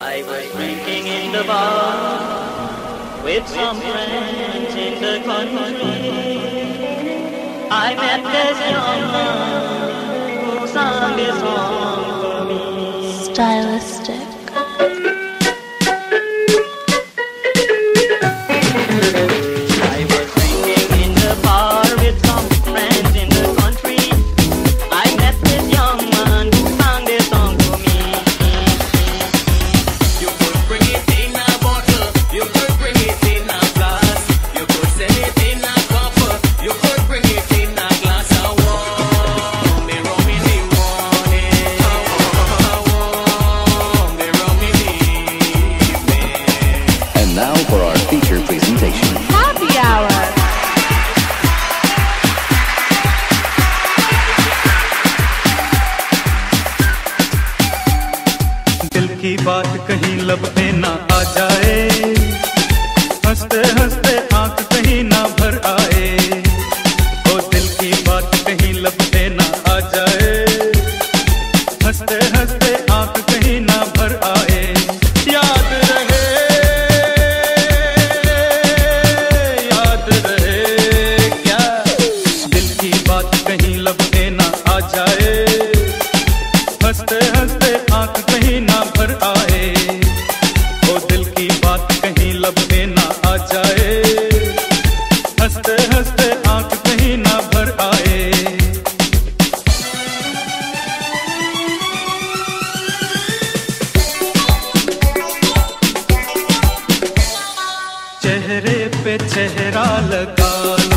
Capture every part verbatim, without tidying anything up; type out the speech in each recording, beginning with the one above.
I was drinking in the bar with some friends in the country. I met this young man who sang this song for me. Stylistic. I was drinking in the bar with some friends in the country. I met this young man who sang this song for me. You could bring it in a bottle, you could bring it in a glass, you could send it in a cup, you could bring it in a glass of warm, me rum in the morning, warm, me rum in the evening. And now for our feature presentation. Happy hour. दिल की बात कहीं लब पे ना आ जाए, हंसते हंसते आंख कहीं ना भर आए। ओ दिल की बात कहीं लब पे ना आ जाए, हंसते हंसते आंख कहीं ना भर आए। याद रहे, याद रहे क्या, दिल की बात कहीं लब पे ना आ जाए, हंसते हंसते आंख कहीं ना भर आए। ओ दिल की बात कहीं लब पे ना आ जाए, हंसते हंसते आंख कहीं ना भर आए। चेहरे पे चेहरा लगा लो,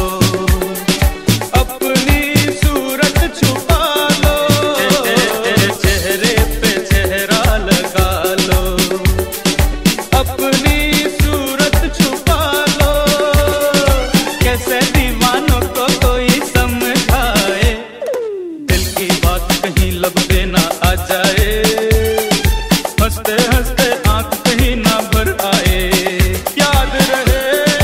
अपनी सूरत छुपा लो। चेहरे पे चेहरा लगा लो, अपनी सूरत छुपा लो। कैसे दीवानों को कोई समझाए, दिल की बात कहीं लब पे ना आ जाए, हंसते हंसते आंख कहीं ना भर आए। याद रहे,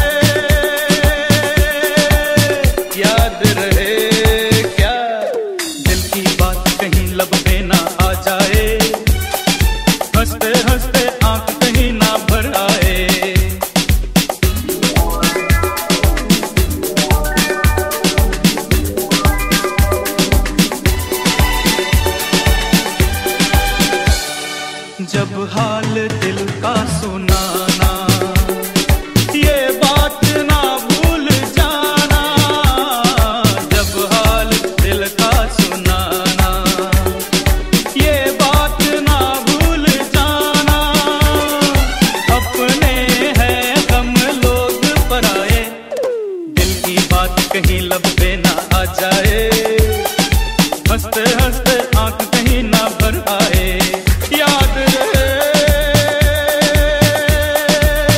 याद रहे क्या, दिल की बात कहीं लब पे ना आ जाए, हंसते हंसते आंख कहीं ना भर आए। जब हाल दिल का सुनाना, ये बात ना भूल जाना। जब हाल दिल का सुनाना, ये बात ना भूल जाना। अपने हैं हम लोग पराए, दिल की बात कहीं लब पे ना आ जाए, हंसते हंसते आंख कहीं ना भर आए। याद रहे,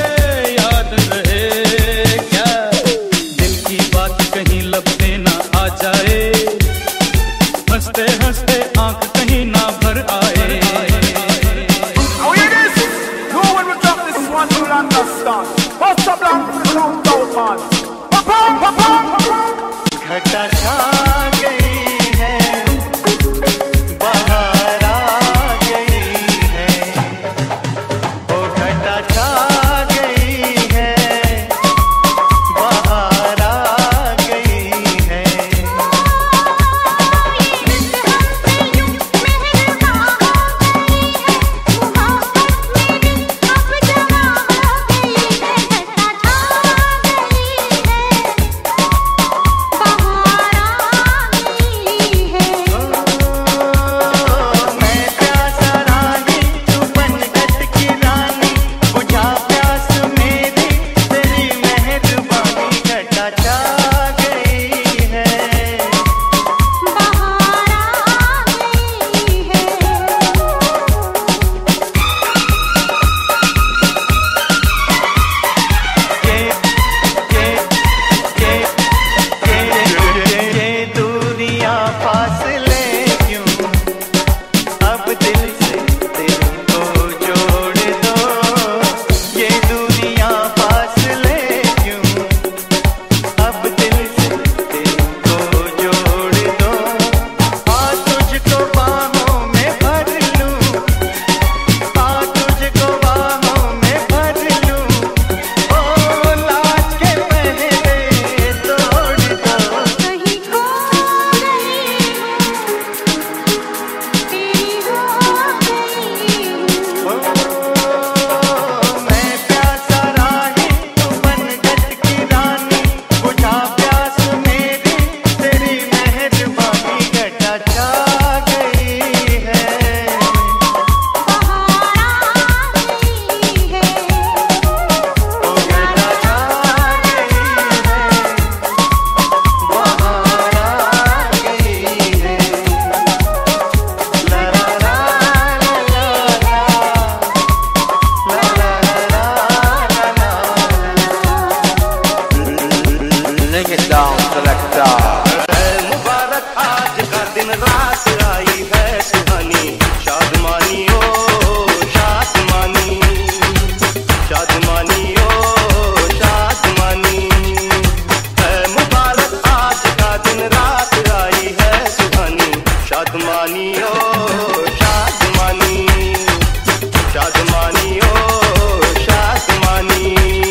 शादमानी ओ शादमानी।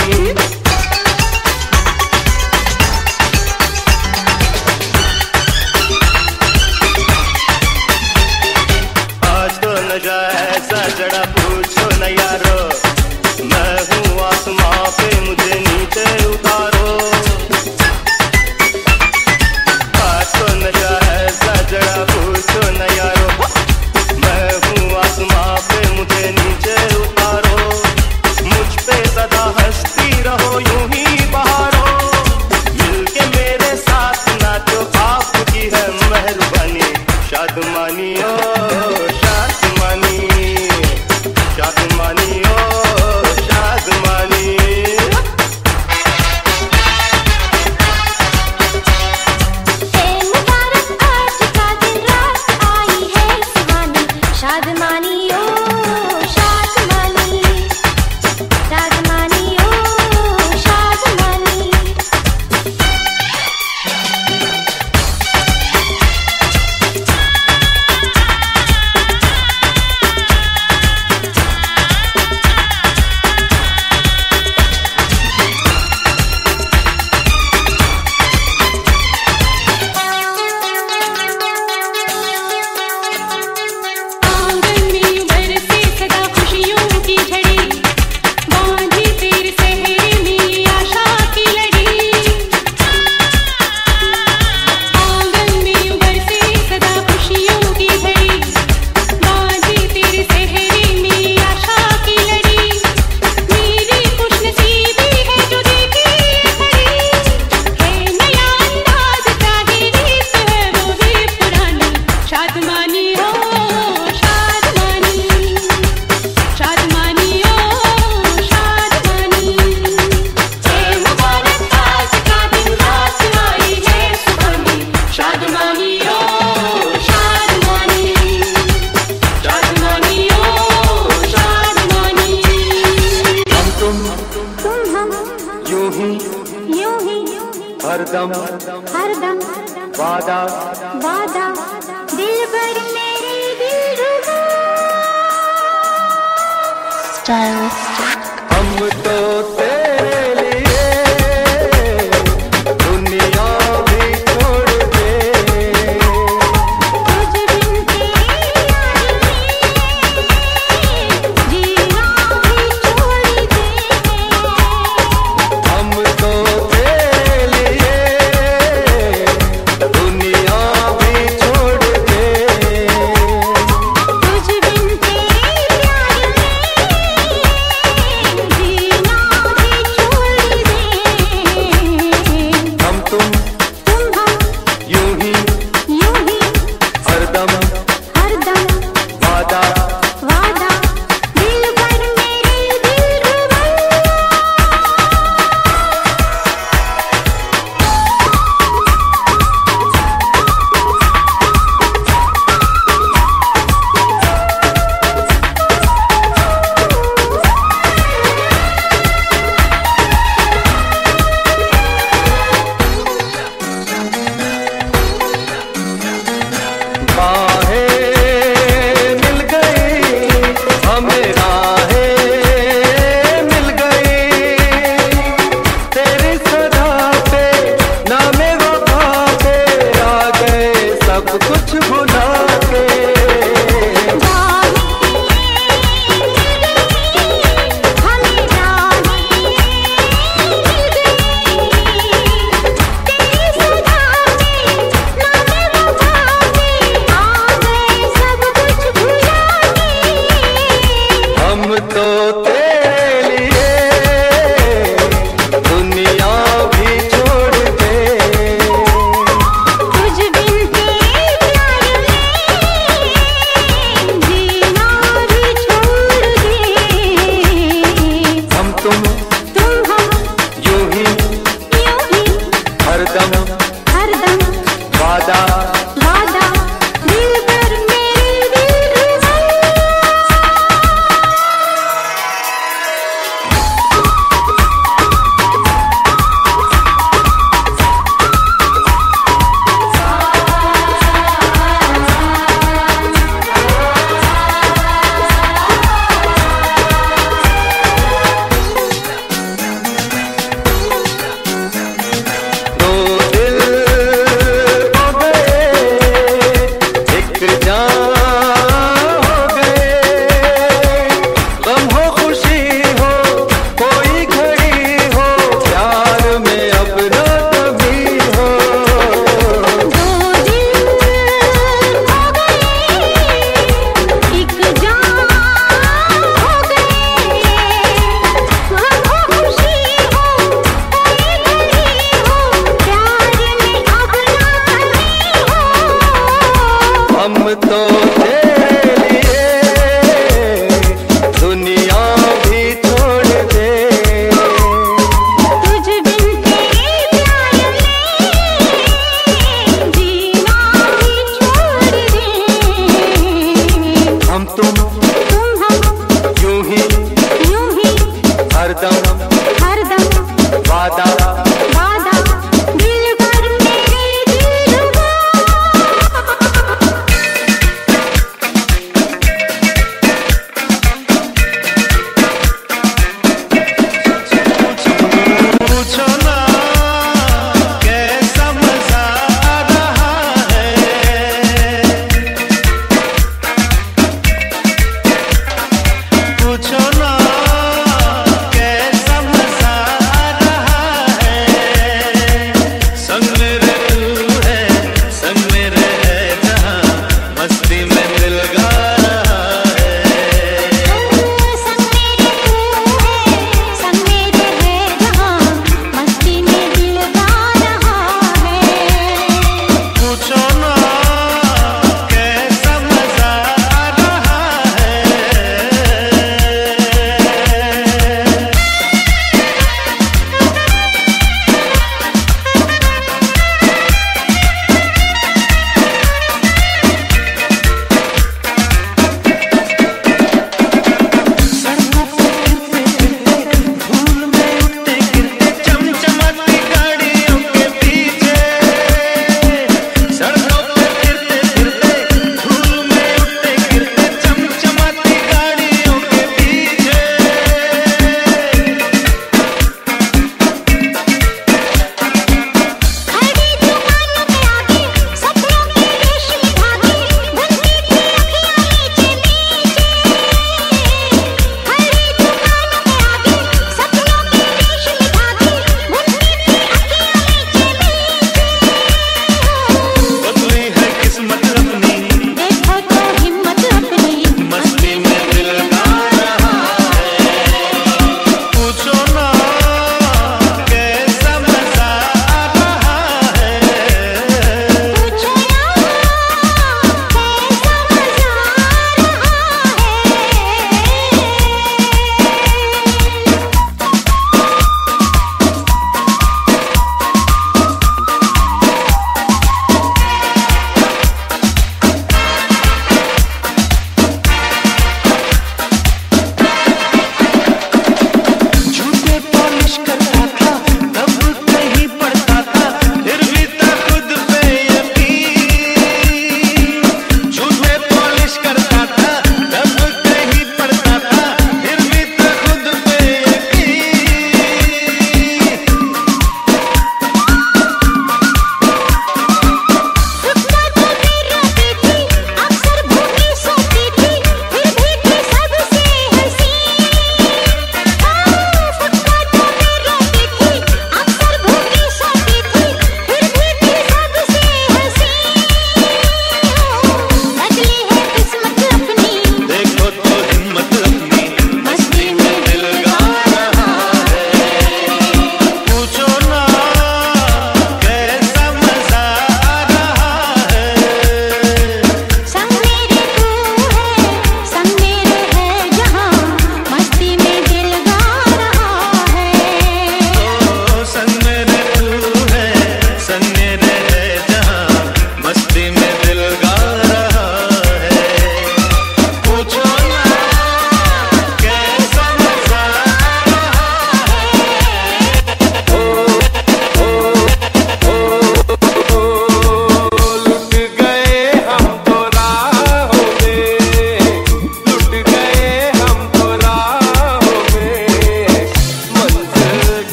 आज तो नशा ऐसा चढ़ा पूछो न यारो, मैं हूँ आसमां पे मुझे नीचे उतारो। आज तो नशा ऐसा चढ़ा पूछो न यारो, मैं हूँ आसमां पे मुझे नीचे उतारो। मुझ पे सदा हंसती रहो यूं ही बहारो, मिलके मेरे साथ नाचो आपकी है मेहरबानी। शादमानी ओ शादमानी, शादमानी ओ शादमानी। शादमानी ओ शादमानी, शादमानी ओ शादमानी। हरदम हरदम वादा वादा, दिल भर मेरे दिलरुबा। हम तो तेरे लिए दुनिया भी छोड़ दे। तुझ बिन तेरी जीना भी छोड़ दे। हम तो तेरे लिए दुनिया भी छोड़ दे। तुझ बिन तेरी जीना भी छोड़ दे। हम तुम तुम हम यूं ही यूं ही हरदम हरदम वादा वादा, दिल भर मेरे दिलरुबा। बाहें मिल गई हमें, राहें मिल गई तेरी सदा पे, नामे वफा पे आ गए सब कुछ भुला के। हमें राहें मिल गई, तेरी सदा पे, नामे वफा पे आ गए सब कुछ भुला के। हम तो तेरे लिए दुनिया भी छोड़ दे। तुझ बिन तेरी जीना भी छोड़ दे। हम तुम तुम हम यूं ही यूं ही हरदम हरदम वादा वादा, दिल भर मेरे दिलरुबा।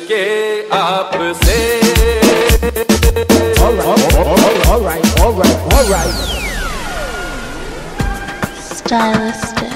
के आपसे। All right, all right, all right, all right. Stylistic.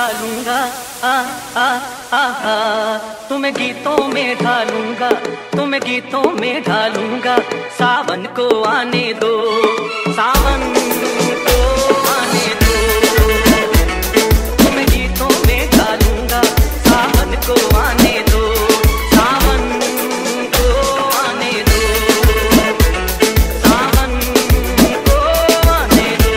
ढालूंगा, आ आ आ आ तुम्हें गीतों में ढालूंगा, तुम्हें गीतों में ढालूंगा। सावन को आने दो, सावन को आने दो, तुम्हें गीतों में ढालूंगा। सावन को आने दो, सावन को आने दो, सावन को आने दो।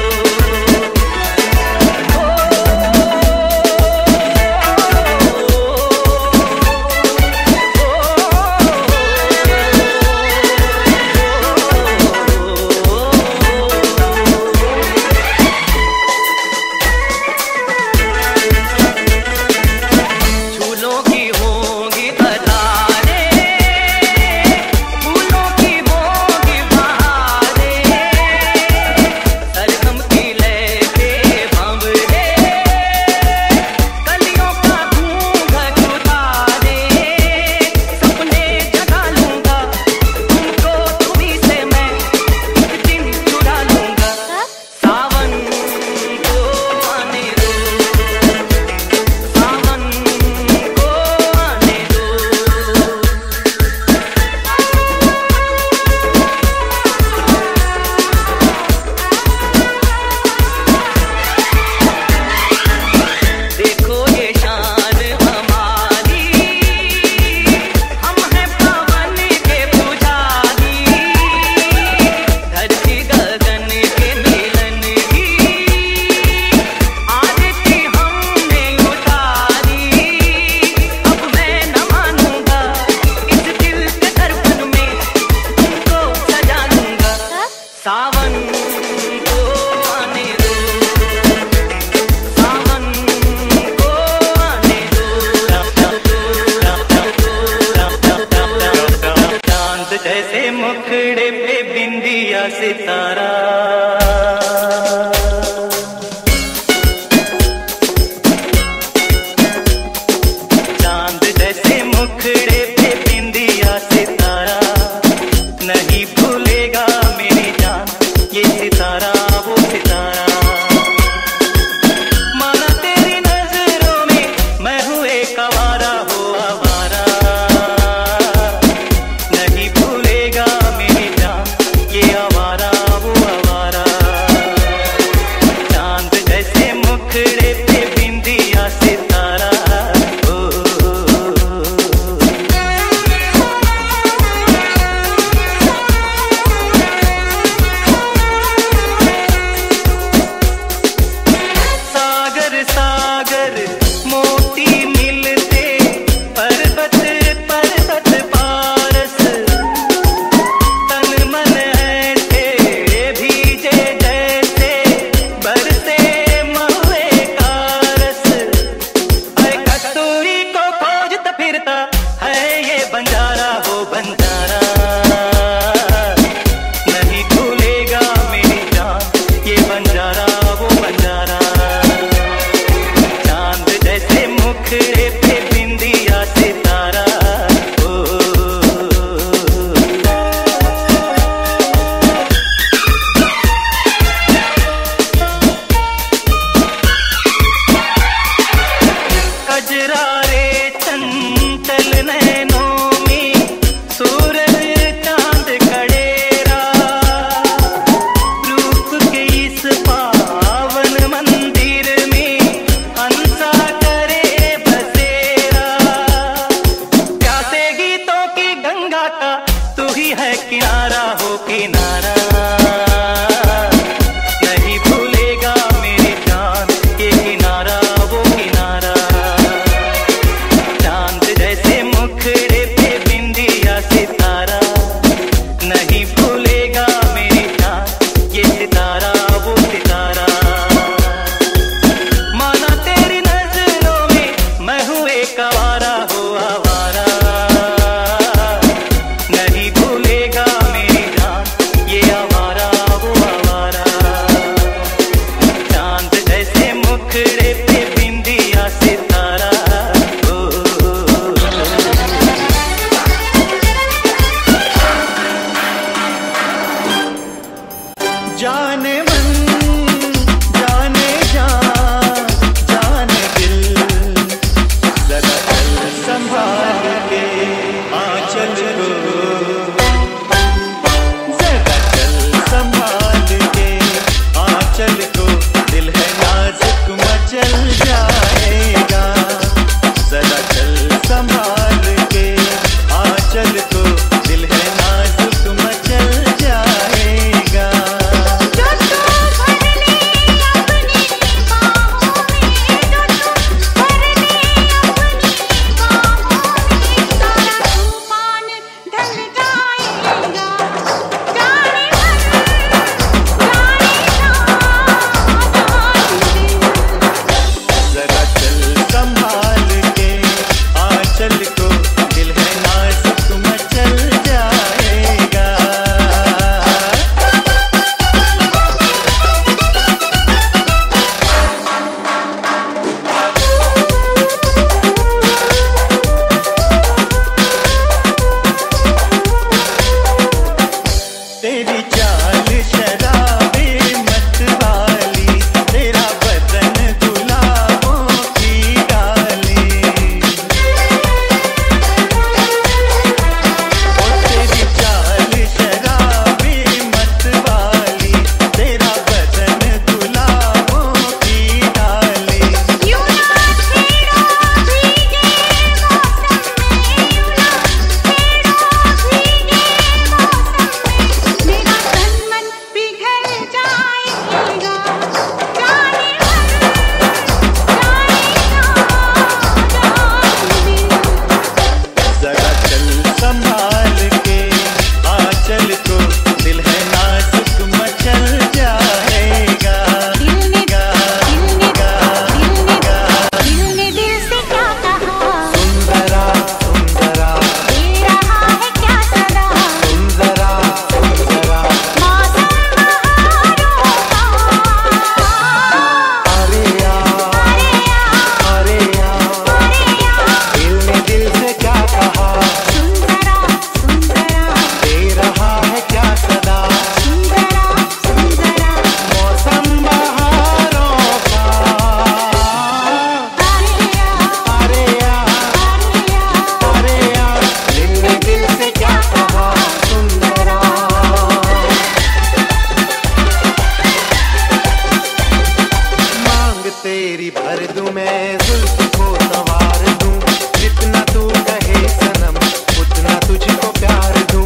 तेरी भर दूं मैं जुल्फ को सवार दूं, जितना तू कहे सनम उतना तुझको प्यार दूं।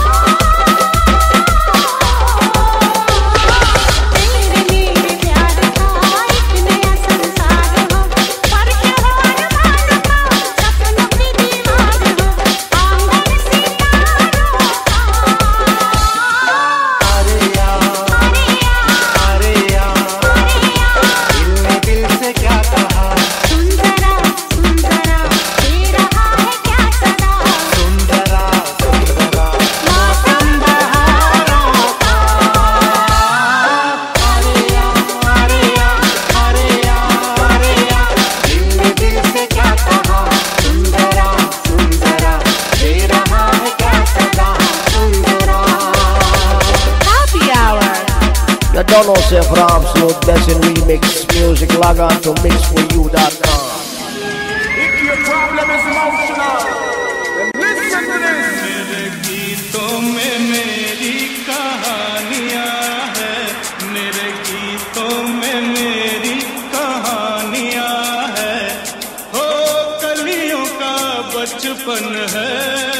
Don't know say for absolute best in remix music, log on to mix for you dot com. If your problem is emotional, then listen to this. मेरे गीतों में मेरी कहानियाँ हैं, मेरे गीतों में मेरी कहानियाँ हैं। हो कलियों का बचपन है,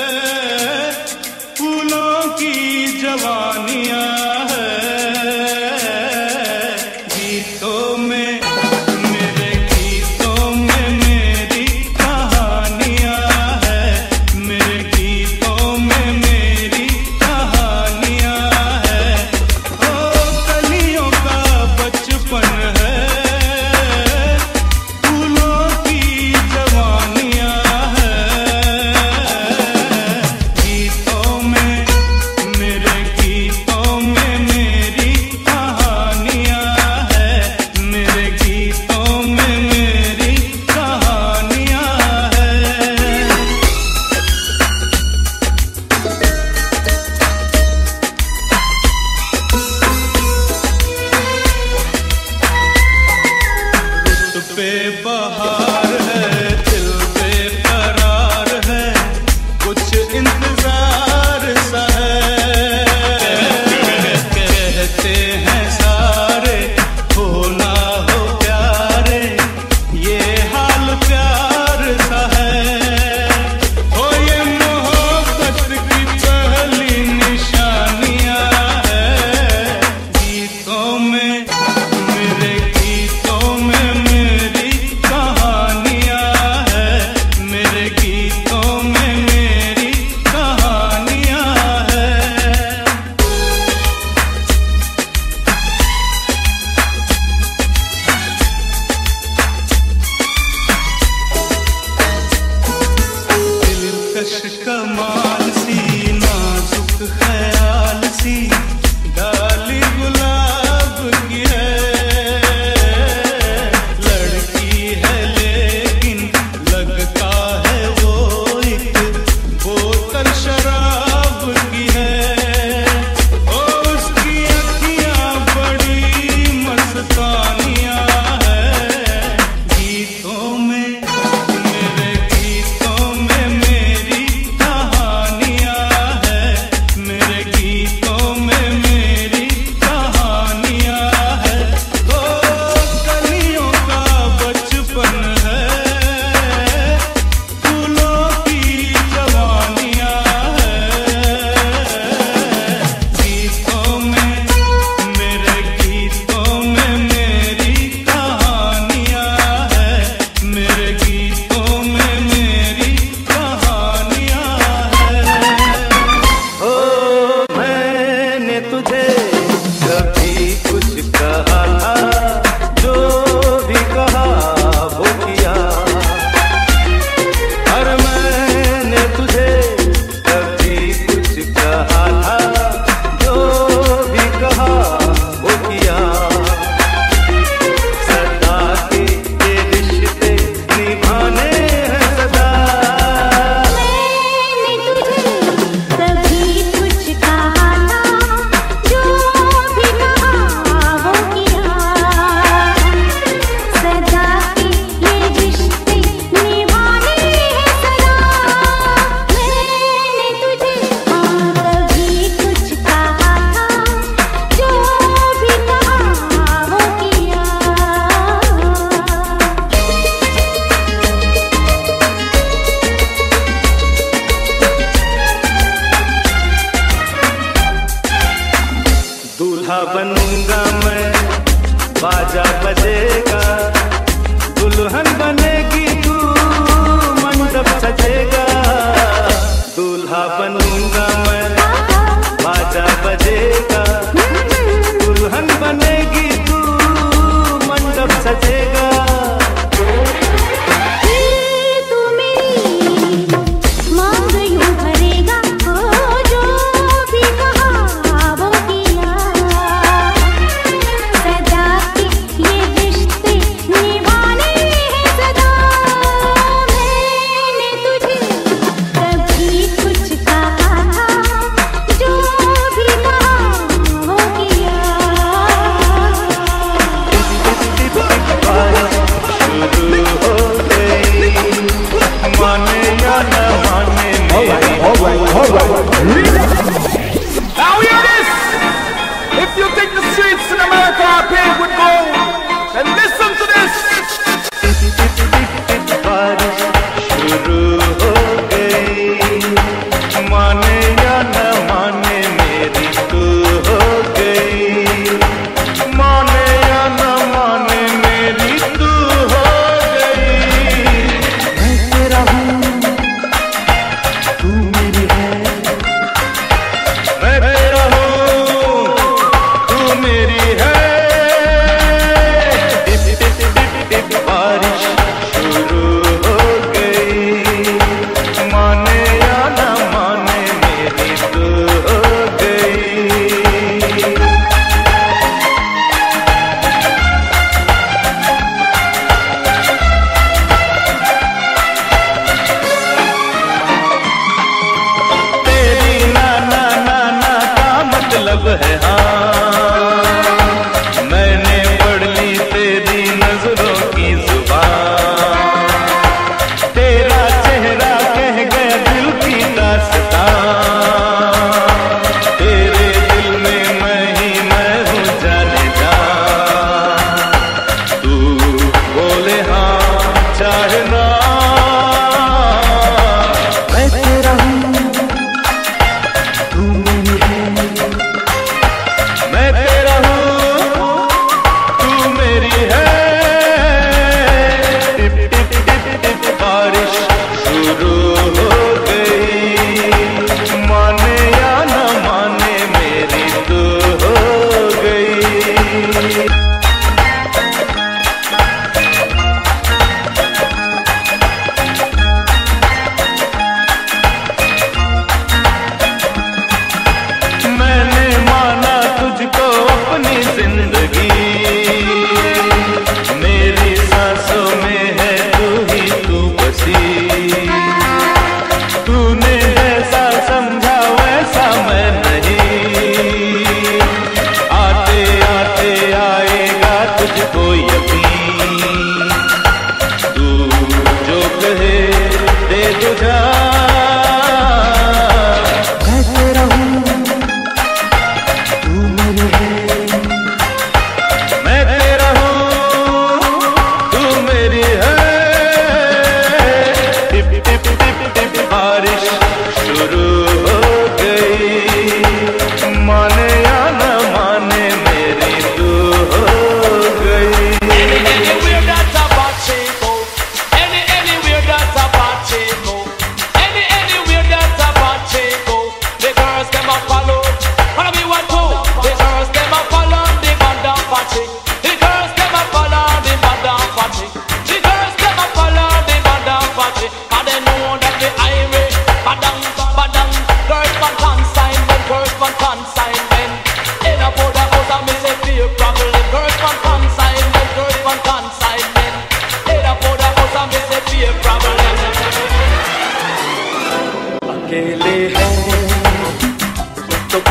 फूलों की जवानियाँ हैं। कमाल सी नाजुक ख्याल सी डाली गुलाब की है, लड़की है लेकिन लगता है वो एक बोतल शराब की है। ओ उसकी अखियां बड़ी मस्तानियां है, गीतों में मेरे गीतों में मेरी कहानियां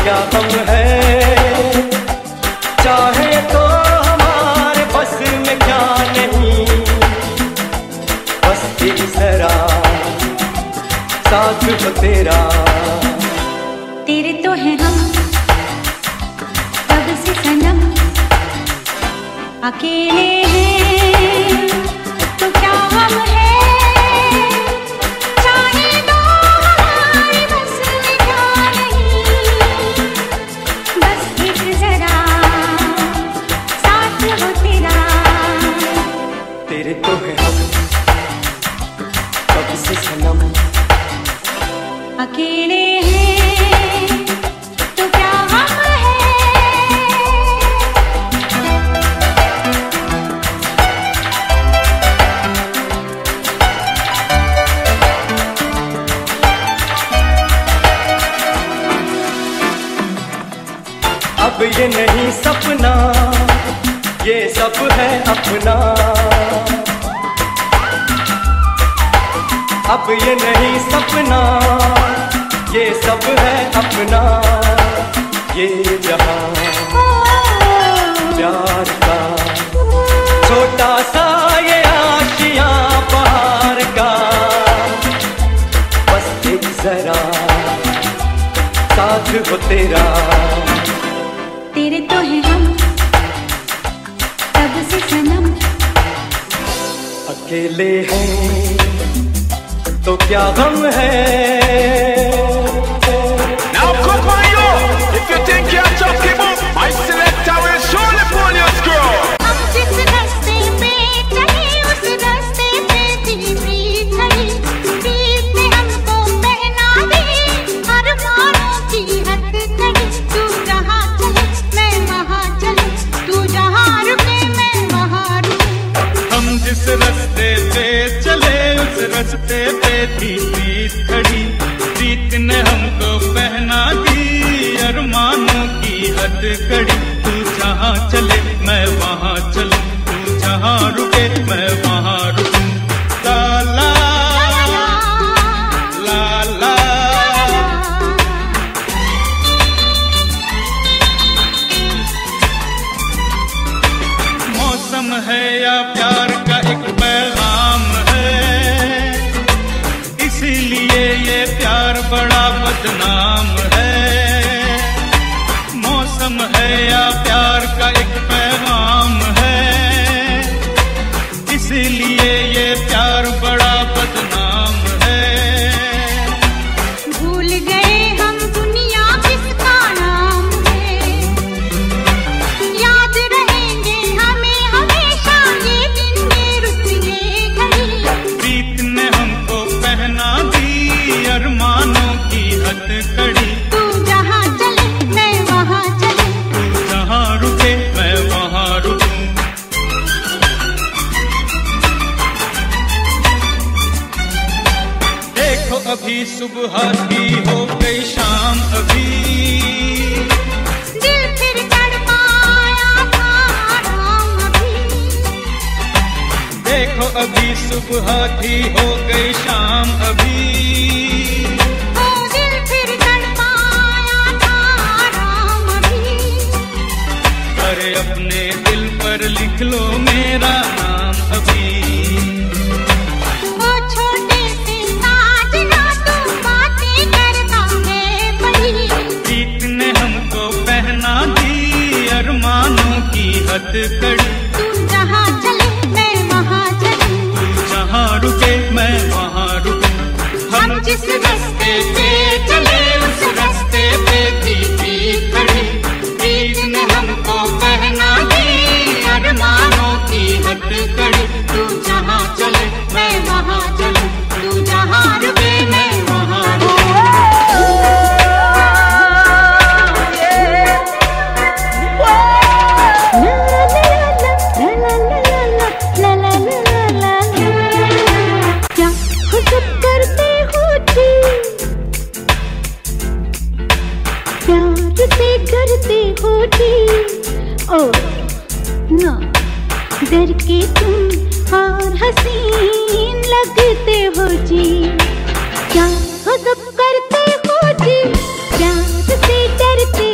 क्या गम है, चाहे तो हमारे बस में क्या नहीं, बस एक जरा साथ हो तेरा। तेरे तो है हम कब से सनम, अकेले हैं तो क्या गम है, चाहे तो हमारे बस में क्या नहीं, बस एक जरा साथ हो तेरा। तेरे तो है हम कब से सनम, अकेले हैं तो क्या गम है। अब ये नहीं सपना, ये सब है अपना, अब ये नहीं सपना, ये सब है अपना, ये जहां प्यार का छोटा सा ये आशियां बहार का, बस एक जरा साथ हो तेरा। तेरे तो है हम तब से सनम, अकेले हैं तो क्या गम है। Now come on yo, if you think you're tough, keep up. My selector will surely pull your screw. हम जिस रास्ते पे चले उस रास्ते पे तेरी प्रीत खड़ी, प्रीत ने हमको पहना दी अरमानों की हथकड़ी। तू जहाँ चले मैं वहाँ चलूं, तू जहाँ रुके मैं वहाँ रुकूं। हम जिस रास्ते पे चले उस रास्ते पे थी प्रीत खड़ी, प्रीत ने हमको पहना दी अरमानों की हथकड़ी। तू जहाँ चले मैं वहाँ चलूं, तू जहाँ रुके मैं वहाँ रुकूं। ला ला ला ला मौसम है या प्यार का एक पैगाम है, इसीलिए ये प्यार बड़ा बदनाम है। मौसम है या प्यार का एक पैगाम है, इसीलिए ये प्यार बड़ा बदनाम है। भूल गए हम दुनिया किसका नाम है, याद रहेंगे हमें हमेशा ये दिन ये रुत ये घड़ी। प्रीत ने हमको पहना दी अरमानों की हथकड़ी। तू जहाँ चले मैं वहाँ चलूं, तू जहाँ रुके मैं वहाँ रुकूं। देखो अभी सुबह थी हो गई शाम अभी, दिल फिर तड़पाया था राम अभी। देखो अभी सुबह थी हो गई शाम अभी, ओ दिल फिर तड़पाया था राम अभी। अरे अपने दिल पर लिख लो मेरा नाम अभी। ओ छोटे से साजना तू बातें करता है बड़ी, प्रीत ने हमको पहना दी अरमानों की हथकड़ी। तू जहाँ चले मैं वहाँ चलूं, तू जहाँ रुके मैं वहाँ रुकूं। हम जिस रास्ते पे चले उस रास्ते पे थी प्रीत खड़ी, प्रीत ने हमको पहना दी अरमानों की हथकड़ी। तू जहाँ चले मैं वहाँ चलूं, तू जहाँ रुके मैं वहाँ रुकूं। क्या खुद करते हो जी, प्यार से करते हो जी। ओ ना डर के तुम और हसीन लगते हो जी, क्या खुद करते हो जी, प्यार से डरते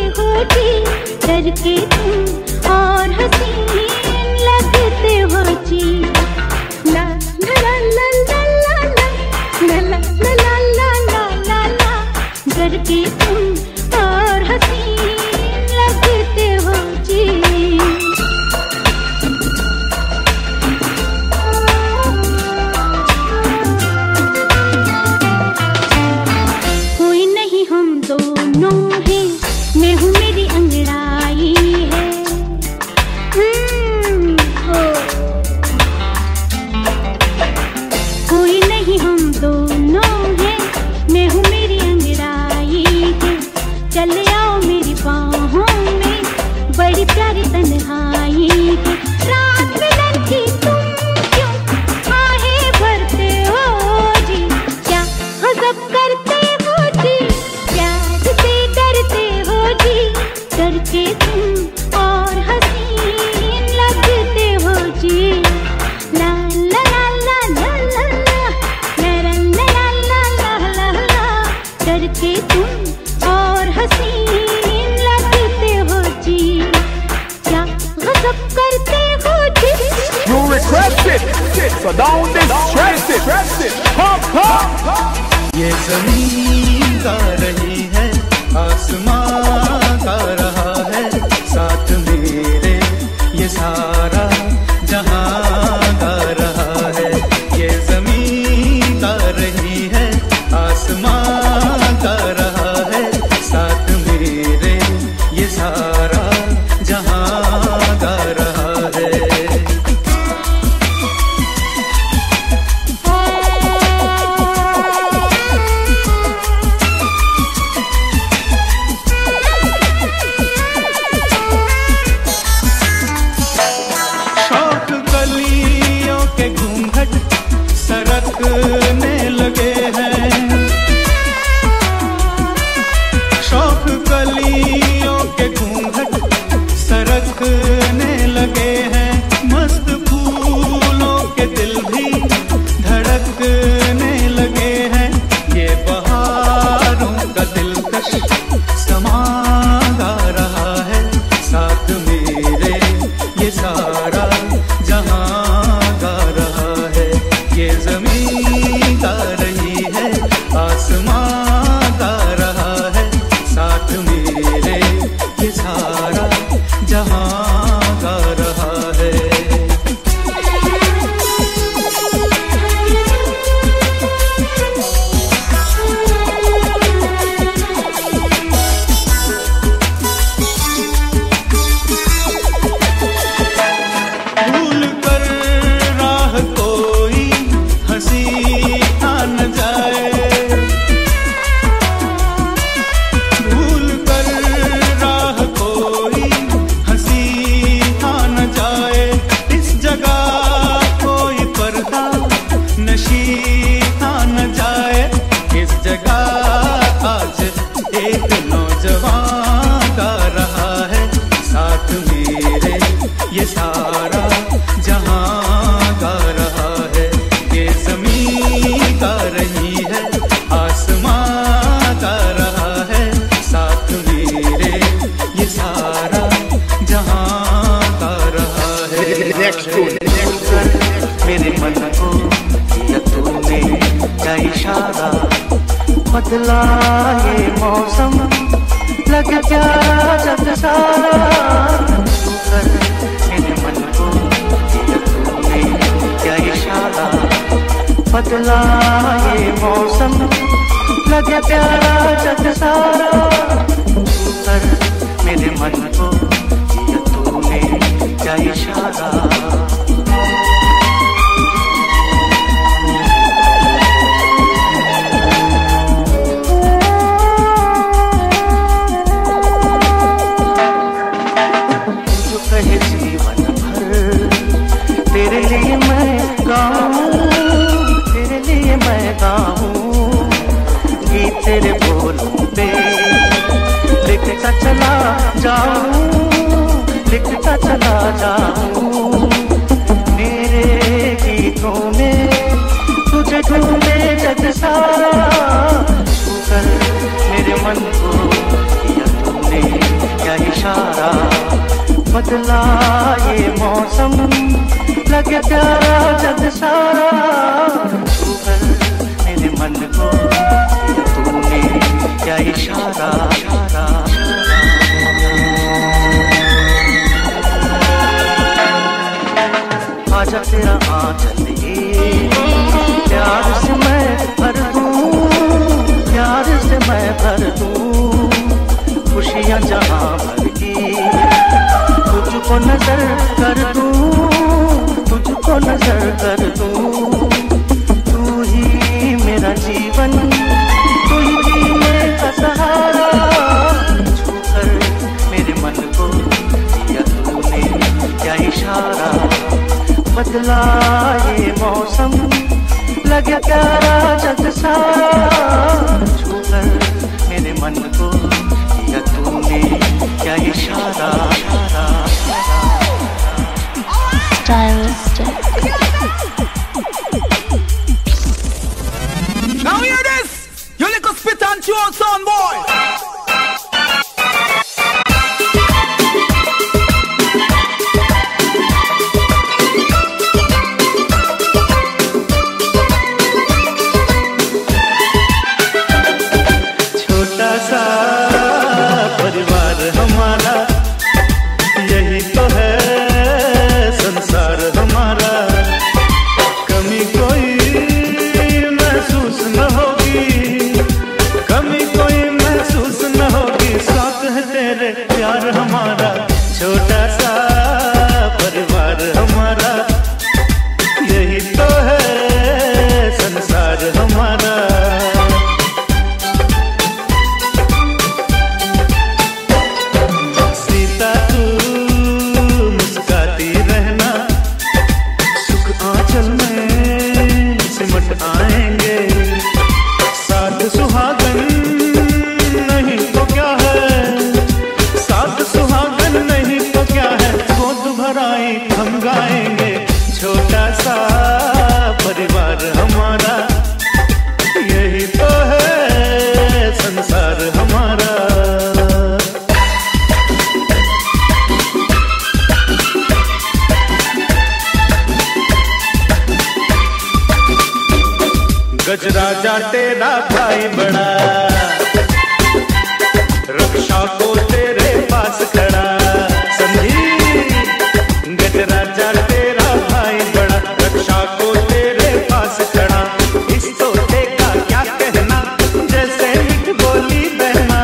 So don't distress it, stress it. Pump, pump. ये ज़मीन गा रही है, आसमां गा रहा है, साथ मेरे ये सारा जहां गा रहा है। ये ज़मीन गा रही है, आसमां गा रहा है, साथ मेरे ये सारा जहां गा रहा है। सरकने लगे हैं, शौक कलियों के घूंघट सरकने लगे हैं, मस्त फूलों के दिल भी धड़कने लगे हैं। ये बहारों का दिलकश समा गा रहा है, साथ मेरे ये सारा जहां गा रहा है। ये ज़मीन गा रही है, आसमां गा रहा है, साथ मेरे ये सारा जहां गा रहा है। भूल कर राह कोई हंसी आ न जाए, भूल कर राह कोई हंसी आ न जाए, इस जगह कोई पर्दा नशी आ न जाए। इस जगह आज एक नौजवान गा रहा है, साथ मेरे ये सारा जहां गा रहा है। ये ज़मीन गा रही है, आसमां गा रहा है, साथ मेरे ये सारा जहां गा रहा है। मेरे मन को या तूने क्या इशारा, बदला ये मौसम लगे प्यारा जग सारा। मेरे मन को या तूने क्या इशारा, बदला ये मौसम लगे प्यारा जग सारा। मेरे मन को या तूने क्या इशारा। कहे जीवन भर तेरे लिए मैं गाऊं, तेरे लिए मैं गाऊं, गीत तेरे बोलों पे लिखता चला जाऊं, लिखता चला जाऊं। मेरे गीतों में तुझे ढूंढे जग सारा। कर मेरे मन को किया तूने क्या इशारा, बदला ये मौसम लगे प्यारा जग सारा। मेरे मन को तूने क्या इशारा। आजा तेरा आंचल ये प्यार से मैं भर दूं, प्यार से मैं भर दूं। खुशियाँ जहाँ भर की तुझको नजर कर दूं, तुझको नजर कर दूं। तू ही मेरा जीवन, तू ही जीने का सहारा। छूकर मेरे मन को किया तूने क्या इशारा, बदला ये मौसम लगे प्यारा जग सारा। छूकर मेरे मन को किया तूने क्या इशारा। Stylistic. Now hear this, you little spit and chew on sound boy. गजराजा तेरा भाई बड़ा, रक्षा को तेरे पास खड़ा। समझी? गजराजा तेरा भाई बड़ा, रक्षा को तेरे पास खड़ा। इस तोते का क्या कहना, जैसे मीठ बोली बहना।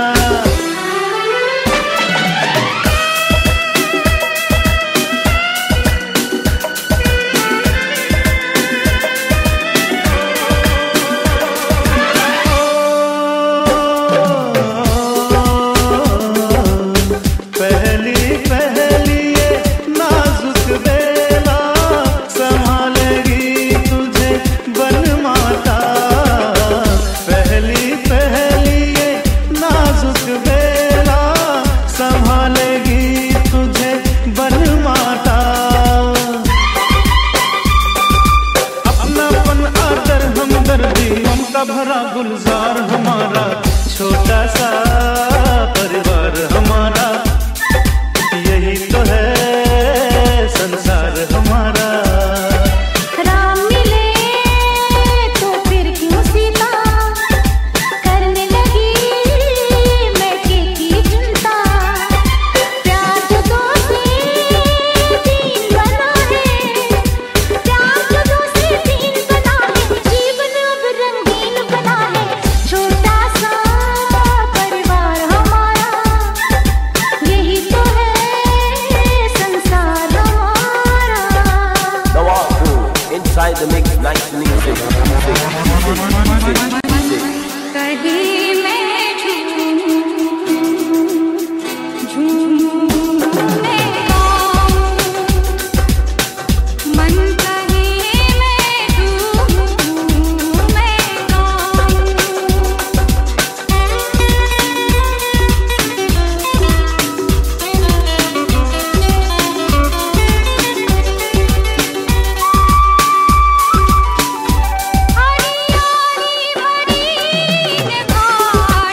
भरा गुलजार हमारा, छोटा सा परिवार हमारा, यही तो है संसार हमारा। राम मिले तो फिर क्यों सीता करने लगी मैं की चिंता। प्यार जो दो से तीन बना है, प्यार जो दो से तीन बना है, जीवन अब रंगीन बना है। छोटा सा परिवार हमारा, यही तो है संसार हमारा। The walkthrough inside the mix, nice music, music, music, music, music. कहीं मैं झूमूं, झूमूं मैं गाऊं, मन कहीं मैं झूमूं मैं गाऊं। हरियाली भरी निगाह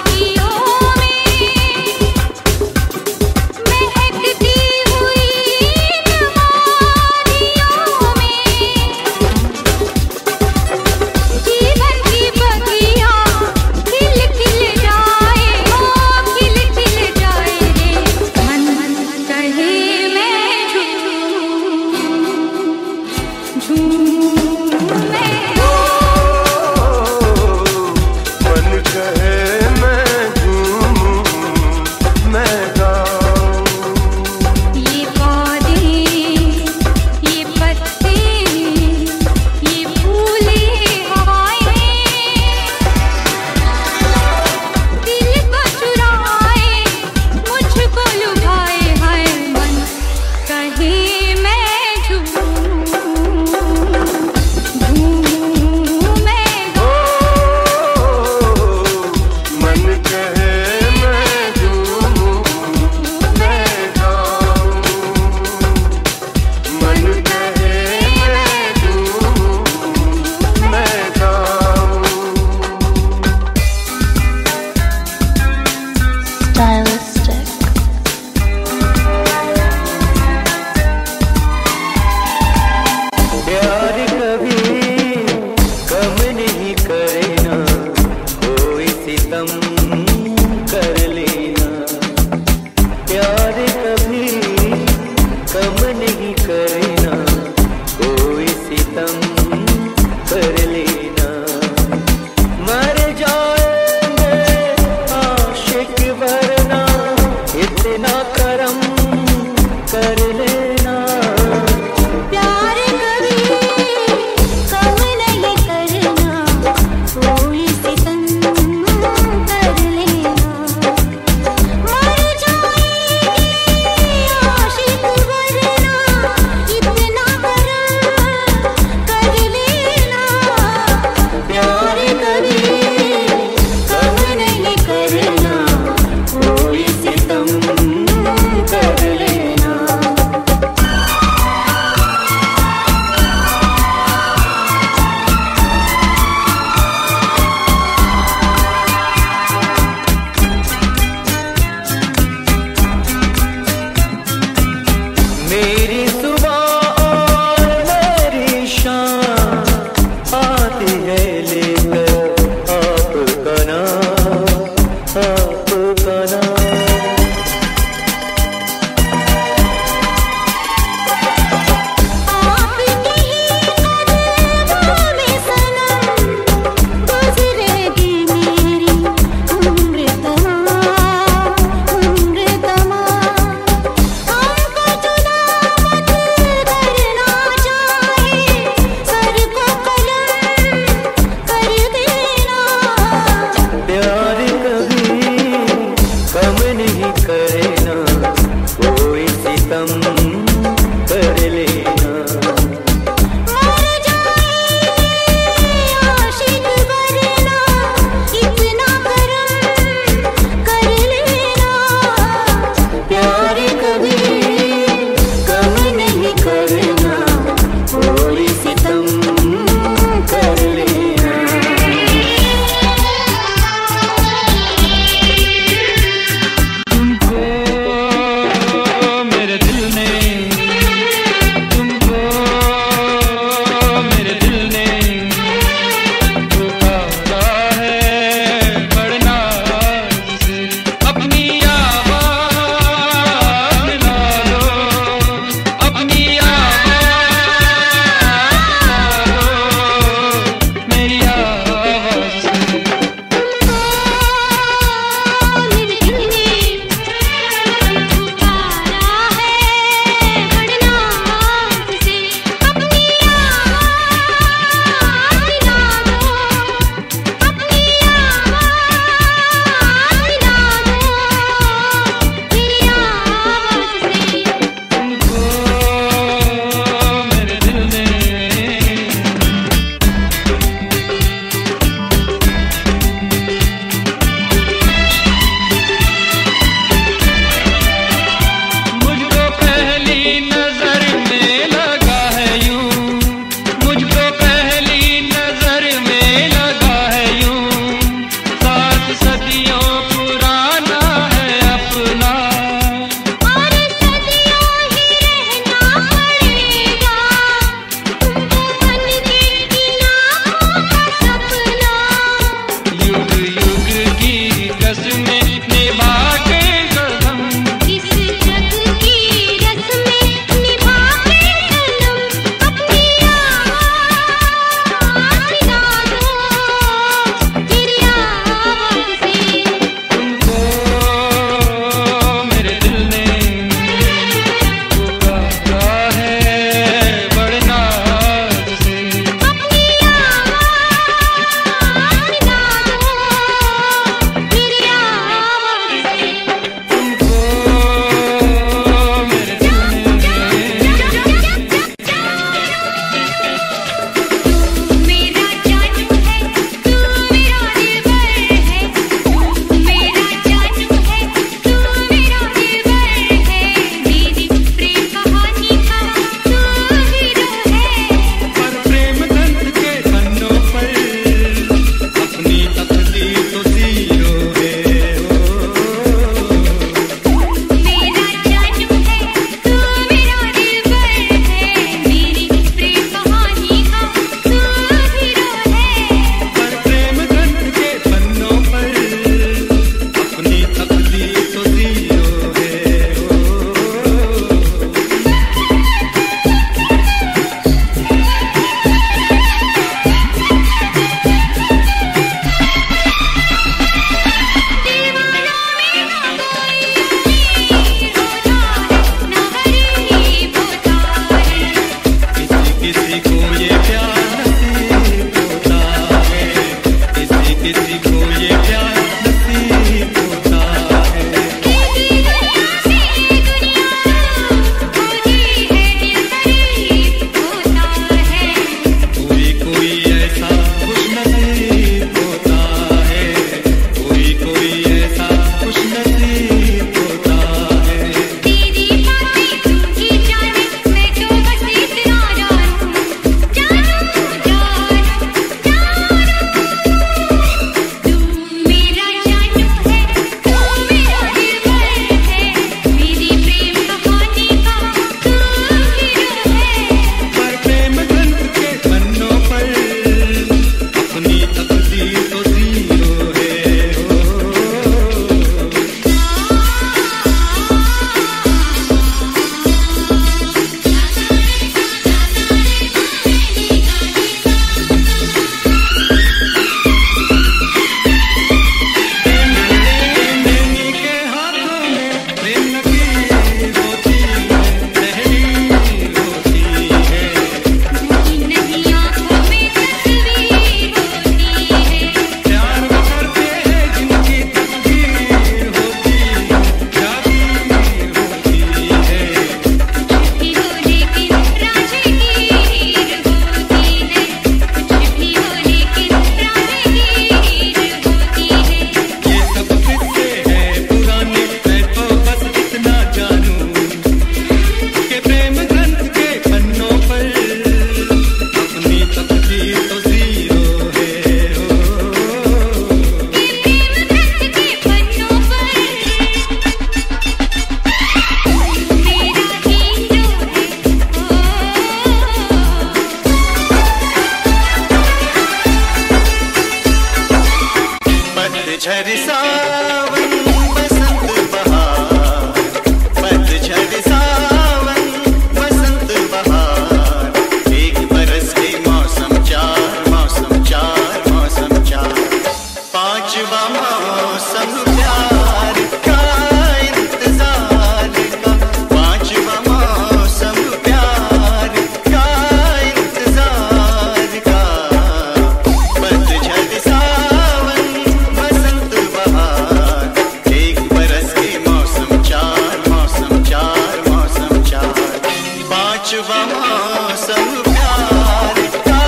पतझड़ सावन बसंत बहार, पतझड़ सावन बसंत बहार, एक बरस के मौसम चार, मौसम चार, मौसम चार, पांचवा मौसम प्यार का इंतजार का, पांचवा मौसम प्यार का इंतजार का, पतझड़ सावन बसंत बहार, एक बरस के मौसम चार, मौसम चार, मौसम चार, पांचवा मौसम प्यार का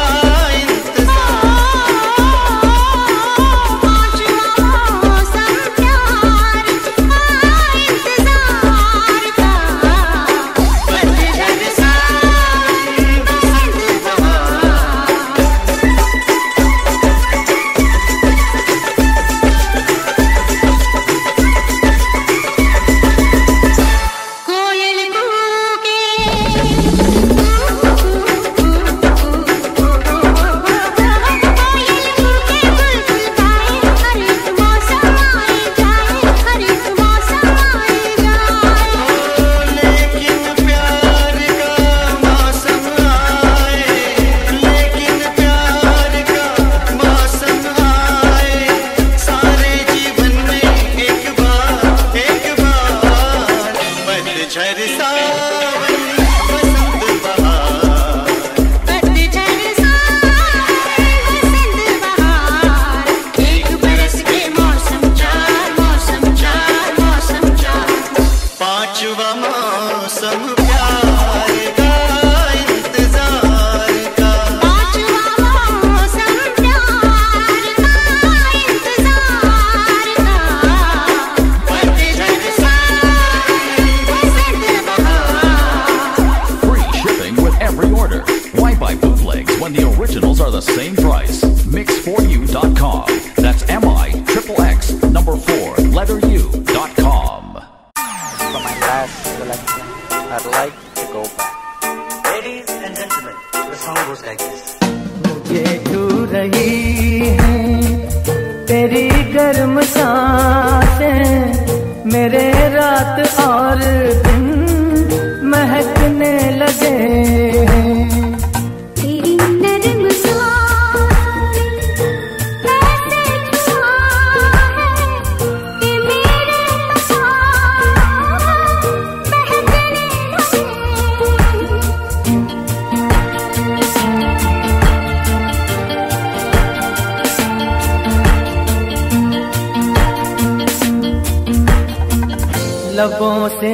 लबों से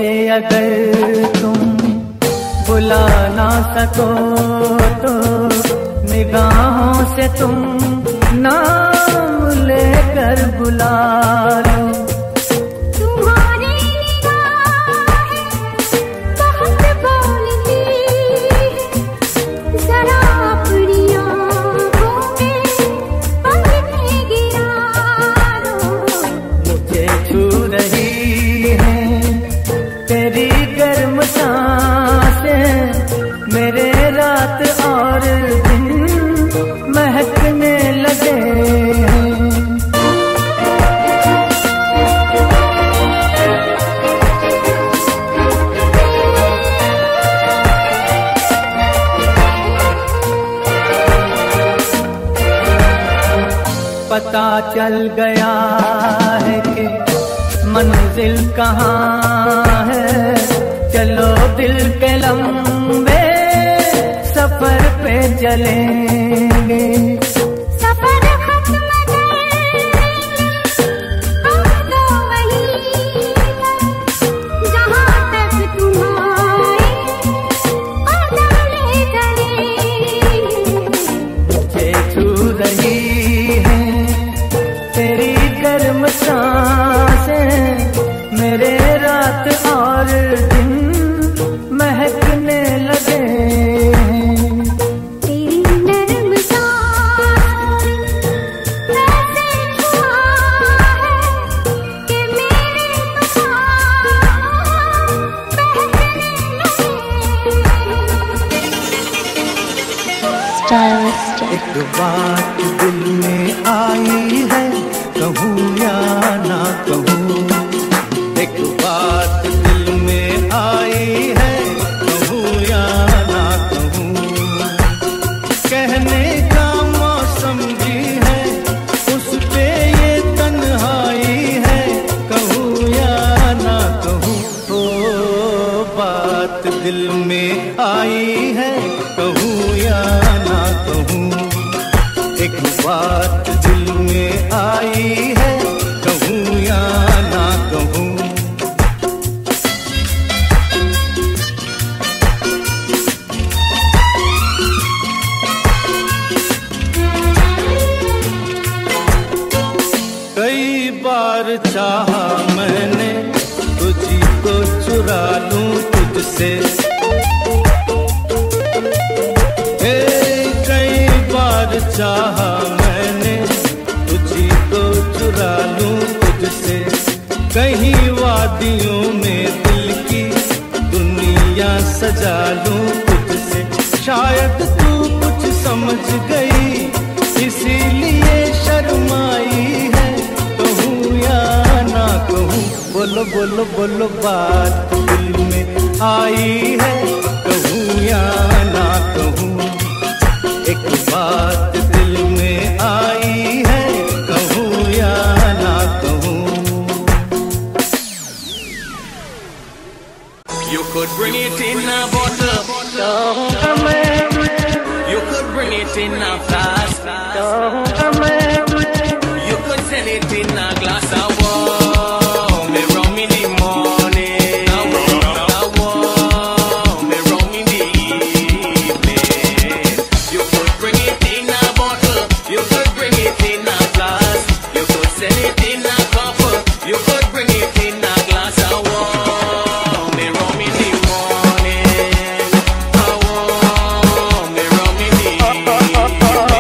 अगर तुम बुला ना सको तो निगाहों से तुम नाम लेकर बुला लो। पता चल गया है कि मंजिल कहाँ है, चलो दिल के लंबे सफर पे चलेंगे। सफर खत्म हम तो वही जहाँ तक तुम आए और ले चलेंगे। मुझे छू रही है तेरी गर्म सांसें, मेरे रात और दिन महकने लगे। तेरी नरम एक बात दिल में आई है, कहूँ या ना कहूँ। एक बात दिल में आई है, कहूँ या ना कहूँ। कहने का मौसम भी है, उस पे ये तन्हाई है, कहूँ या ना कहूँ। ओ बात दिल में आई है, कहूँ या ना कहूँ। एक बात दिल में आई है, कहूँ या ना कहूँ। कई बार चाहा मैंने तुझी को चुरा लूं तुझसे, हे कई बार चाहा मैंने तुझी को चुरा लूं तुझसे। कहीं वादियों में दिल की दुनिया सजा लूं तुझसे। शायद तू कुछ समझ गई इसीलिए शर्माई है, कहूँ या ना कहूँ। बोलो बोलो बोलो बात दिल में आई है, कहूँ या ना कहूँ। एक बात दिल में आई है, कहूँ या ना कहूँ। You could bring it in a bottle, you could bring it in a flask, you could send it in a glass of warm, me rum in the morning, a warm, me rum in the evening. You could bring it in a bottle, you could bring it in a flask, you could send it in a cup, you could bring it in a glass of warm, me rum in the morning, a warm, me rum in the evening.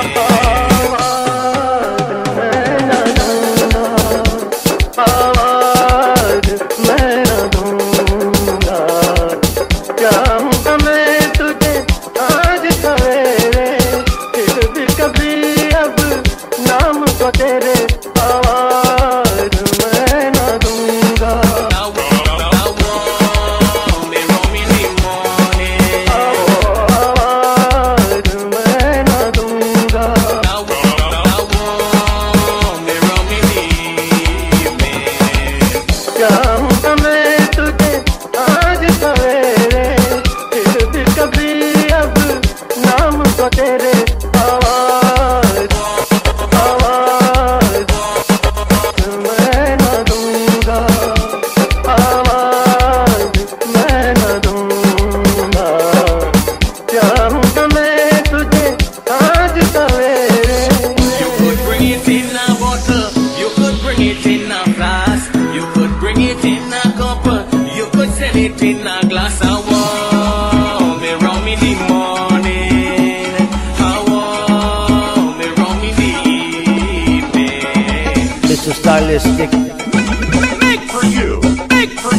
It in a glass of warm, me rum in the morning, a warm, me rum in the evening. Mister Stylistic. Make for you, make for